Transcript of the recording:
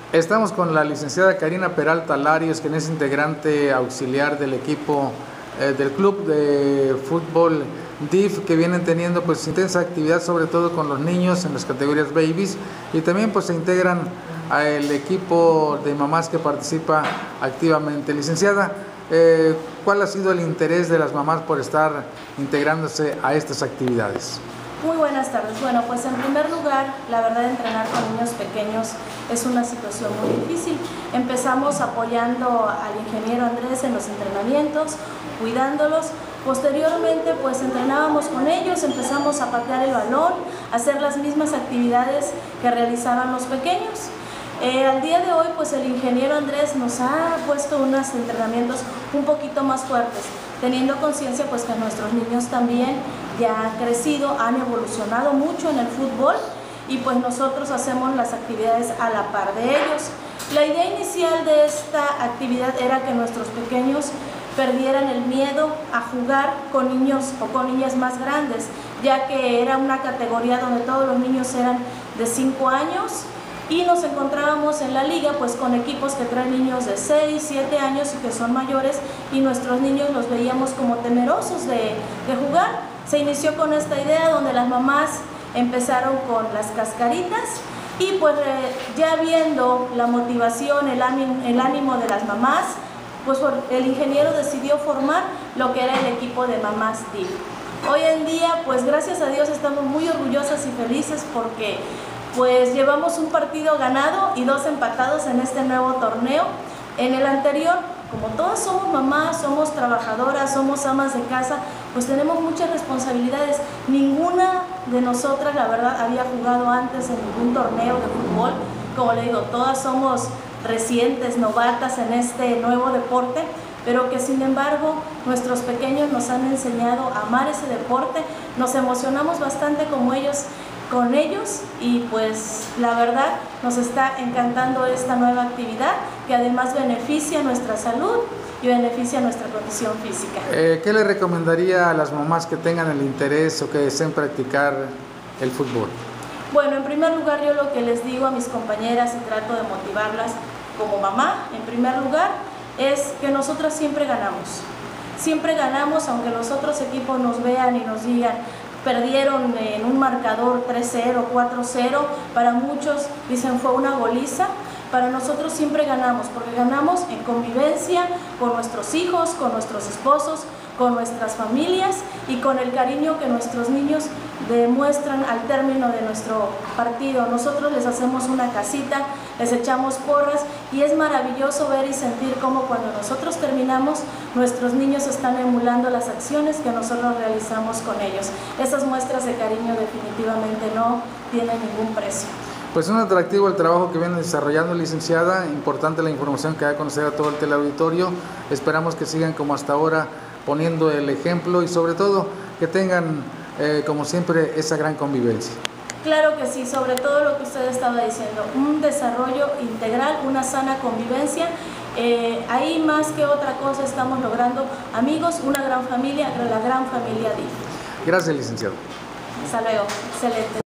Estamos con la licenciada Karina Peralta Larios, quien es integrante auxiliar del equipo del club de fútbol DIF, que vienen teniendo pues intensa actividad, sobre todo con los niños en las categorías babies, y también pues se integran al equipo de mamás que participa activamente. Licenciada, ¿cuál ha sido el interés de las mamás por estar integrándose a estas actividades? Muy buenas tardes. Bueno, pues en primer lugar, la verdad, entrenar con niños pequeños es una situación muy difícil. Empezamos apoyando al ingeniero Andrés en los entrenamientos, cuidándolos. Posteriormente, pues entrenábamos con ellos, empezamos a patear el balón, a hacer las mismas actividades que realizaban los pequeños. Al día de hoy, pues el ingeniero Andrés nos ha puesto unos entrenamientos un poquito más fuertes, teniendo conciencia pues que nuestros niños también ya han crecido, han evolucionado mucho en el fútbol y pues nosotros hacemos las actividades a la par de ellos. La idea inicial de esta actividad era que nuestros pequeños perdieran el miedo a jugar con niños o con niñas más grandes, ya que era una categoría donde todos los niños eran de 5 años y nos encontrábamos en la liga pues con equipos que traen niños de 6, 7 años y que son mayores, y nuestros niños los veíamos como temerosos de jugar. Se inició con esta idea donde las mamás empezaron con las cascaritas y pues ya viendo la motivación, el ánimo de las mamás, pues el ingeniero decidió formar lo que era el equipo de Mamás DIF. Hoy en día pues gracias a Dios estamos muy orgullosas y felices porque pues llevamos un partido ganado y 2 empatados en este nuevo torneo. En el anterior, como todas somos mamás, somos trabajadoras, somos amas de casa, pues tenemos muchas responsabilidades. Ninguna de nosotras, la verdad, había jugado antes en ningún torneo de fútbol. Como le digo, todas somos recientes, novatas en este nuevo deporte, pero que sin embargo nuestros pequeños nos han enseñado a amar ese deporte. Nos emocionamos bastante con ellos y pues la verdad nos está encantando esta nueva actividad que además beneficia nuestra salud y beneficia nuestra condición física. ¿Qué le recomendaría a las mamás que tengan el interés o que deseen practicar el fútbol? Bueno, en primer lugar yo lo que les digo a mis compañeras y trato de motivarlas como mamá, en primer lugar, es que nosotras siempre ganamos, aunque los otros equipos nos vean y nos digan perdieron en un marcador 3-0, 4-0, para muchos dicen fue una goliza. Para nosotros siempre ganamos, porque ganamos en convivencia con nuestros hijos, con nuestros esposos, con nuestras familias y con el cariño que nuestros niños demuestran al término de nuestro partido. Nosotros les hacemos una casita, les echamos porras y es maravilloso ver y sentir cómo cuando nosotros terminamos, nuestros niños están emulando las acciones que nosotros realizamos con ellos. Esas muestras de cariño definitivamente no tienen ningún precio. Pues un atractivo el trabajo que viene desarrollando, licenciada, importante la información que da a conocer a todo el teleauditorio. Esperamos que sigan como hasta ahora poniendo el ejemplo y sobre todo que tengan como siempre esa gran convivencia. Claro que sí, sobre todo lo que usted estaba diciendo, un desarrollo integral, una sana convivencia. Ahí más que otra cosa estamos logrando amigos, una gran familia, la gran familia DIF. Gracias, licenciado. Hasta luego, excelente.